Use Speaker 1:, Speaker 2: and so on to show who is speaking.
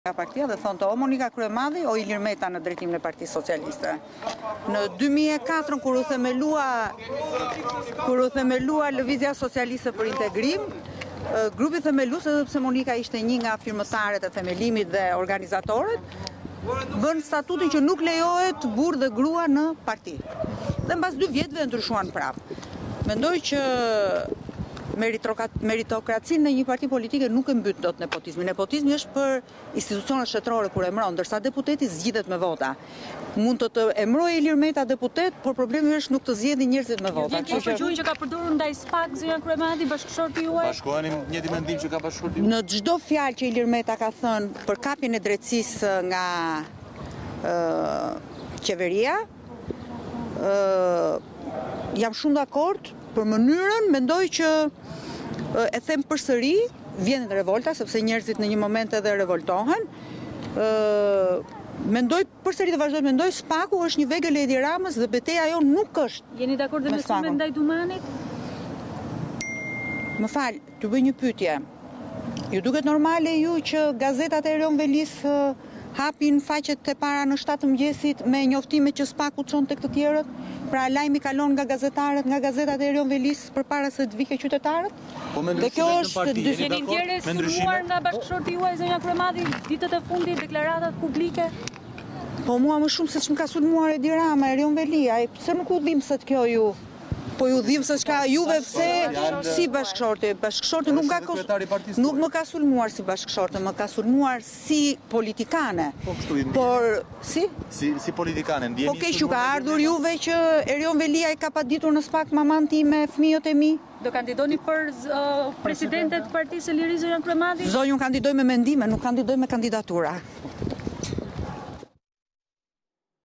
Speaker 1: Ka partia dhe thonë të o Monika Kryemadhi o Ilir Meta në drejtimin e Partisë Socialiste. Në 2004 kur u themelua Lëvizja Socialiste për Integrim, grupi themelues, edhe pse Monika ishte një nga firmëtarët e themelimit dhe organizatorët, bën statutin që nuk lejohet burrë dhe grua në parti. Dhe mbas 2 vjetëve ndryshuan prapë. Mendoj që meritokracinë në një parti politike nuk e mbyt dot nepotizmin. Nepotizmi është për institucionet shtetërore kur emron, ndërsa deputeti zgjidhet me vota. Mund të emrojë Ilir Meta deputet, por problemi është nuk të zgjedhin njerëzit me vota.
Speaker 2: Kështu që ka përdorur ndaj SPAK zonja Kryemadhi bashkëshorti juaj?
Speaker 3: Bashkoheni njëti mendim që ka bashkëshorti?
Speaker 1: Në çdo fjalë që Ilir Meta ka thënë për kapjen e drejtësisë nga qeveria, jam shumë dakord për mënyrën, mendoj që e them përsëri, vjen revolta, sepse njerëzit në një moment edhe revoltohen. Mendoj përsëri dhe vazhdoj mendoj, SPAK-u është një vegël e Edi Ramës dhe betejë ajo nuk është.
Speaker 2: Jeni dakord me besumet ndaj Dumanit?
Speaker 1: Më fal, t'ju bëj një pyetje. Ju duket normale ju që gazetat e Erion Velis hapin faqet e para në 7 mëngjesit me njoftime që SPAK-u çon tek të tjerët? Pra lajmi kalon nga gazetarët, nga gazetat e Erion Velis përpara se të vijë qytetarët?
Speaker 3: Dhe kjo është
Speaker 2: jeni interesuar nga bashkëshorti juaj zonja Kryemadhi ditët e fundit, deklaratat publike?
Speaker 1: Po mua më shumë se ç'm ka sulmuar Edi Rama, Erion Veli, pse nuk u dhimbset kjo ju? Po ju dhimbset çka juve pse si bashkëshorti? Bashkëshorti nuk më ka sulmuar si bashkëshorte, më ka sulmuar si politikane. Por si?
Speaker 3: Si politikane, ndjeni.
Speaker 1: Po keq ju ka ardhur juve që Erion Velia i ka paditur në SPAK maman time, fëmijët e mi?
Speaker 2: Do kandidoni për presidentet të Partisë së Lirisë zonja Kryemadhi?
Speaker 1: Zonjë, unë kandidoj me mendime, nuk kandidoj me kandidatura.